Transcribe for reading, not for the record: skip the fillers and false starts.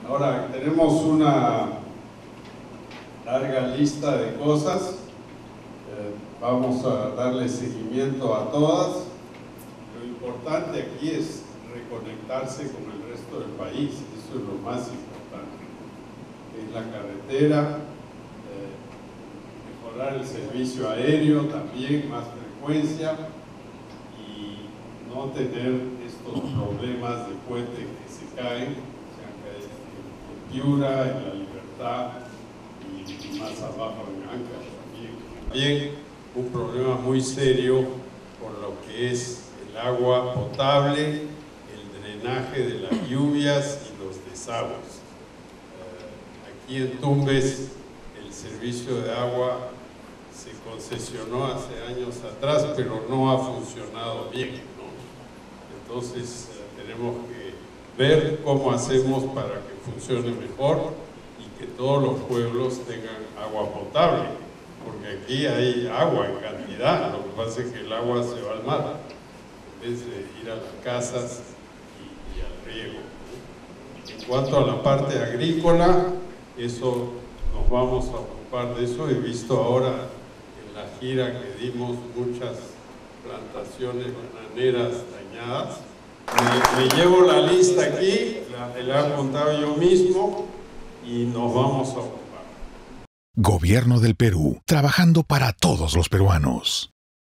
Ahora, tenemos una larga lista de cosas. Vamos a darle seguimiento a todas. Lo importante aquí es reconectarse con el resto del país. Eso es lo más importante. Es la carretera, mejorar el servicio aéreo también, más frecuencia, y no tener estos problemas de puente que se caen, en Piura, en La Libertad y más abajo en Ancash también. También un problema muy serio por lo que es el agua potable, el drenaje de las lluvias y los desagües. Aquí en Tumbes el servicio de agua se concesionó hace años atrás, pero no ha funcionado bien, ¿no? Entonces tenemos que ver cómo hacemos para que funcione mejor y que todos los pueblos tengan agua potable, porque aquí hay agua en cantidad. Lo que pasa es que el agua se va al mar en vez de ir a las casas y al riego. En cuanto a la parte agrícola, eso nos vamos a ocupar de eso. He visto ahora en la gira que dimos muchas plantaciones bananeras dañadas. Me llevo la lista aquí, la he montado yo mismo y nos vamos a ocupar. Gobierno del Perú, trabajando para todos los peruanos.